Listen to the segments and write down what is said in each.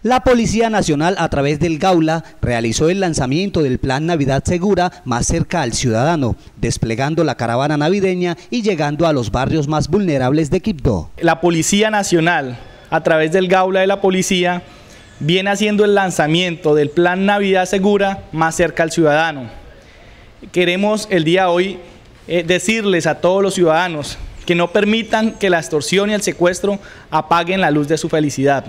La Policía Nacional, a través del Gaula, realizó el lanzamiento del Plan Navidad Segura más cerca al ciudadano, desplegando la caravana navideña y llegando a los barrios más vulnerables de Quibdó. La Policía Nacional, a través del Gaula de la Policía, viene haciendo el lanzamiento del Plan Navidad Segura más cerca al ciudadano. Queremos el día de hoy decirles a todos los ciudadanos que no permitan que la extorsión y el secuestro apaguen la luz de su felicidad.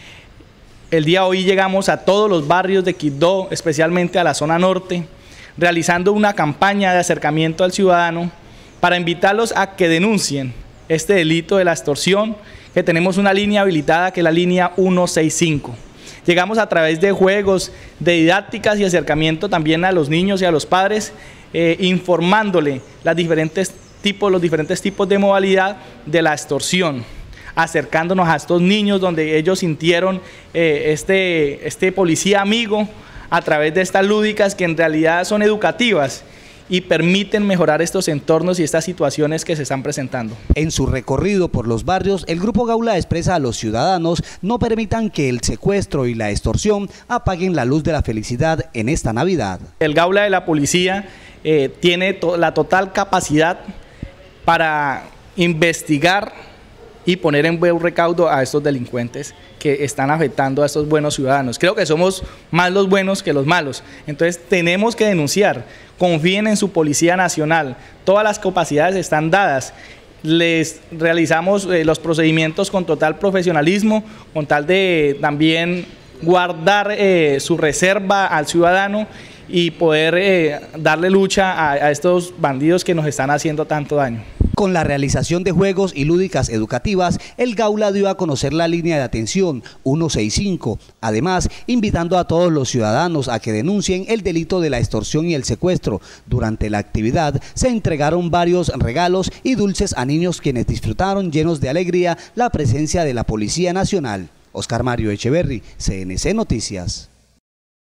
El día de hoy llegamos a todos los barrios de Quibdó, especialmente a la zona norte, realizando una campaña de acercamiento al ciudadano para invitarlos a que denuncien este delito de la extorsión, que tenemos una línea habilitada que es la línea 165. Llegamos a través de juegos, de didácticas y acercamiento también a los niños y a los padres, informándole los diferentes tipos de modalidad de la extorsión, acercándonos a estos niños donde ellos sintieron este policía amigo a través de estas lúdicas que en realidad son educativas y permiten mejorar estos entornos y estas situaciones que se están presentando. En su recorrido por los barrios, el Grupo Gaula expresa a los ciudadanos no permitan que el secuestro y la extorsión apaguen la luz de la felicidad en esta Navidad. El Gaula de la Policía tiene la total capacidad para investigar y poner en buen recaudo a estos delincuentes que están afectando a estos buenos ciudadanos. Creo que somos más los buenos que los malos, entonces tenemos que denunciar, confíen en su Policía Nacional, todas las capacidades están dadas, les realizamos los procedimientos con total profesionalismo, con tal de también guardar su reserva al ciudadano y poder darle lucha a estos bandidos que nos están haciendo tanto daño. Con la realización de juegos y lúdicas educativas, el Gaula dio a conocer la línea de atención 165, además invitando a todos los ciudadanos a que denuncien el delito de la extorsión y el secuestro. Durante la actividad se entregaron varios regalos y dulces a niños quienes disfrutaron llenos de alegría la presencia de la Policía Nacional. Oscar Mario Echeverry, CNC Noticias.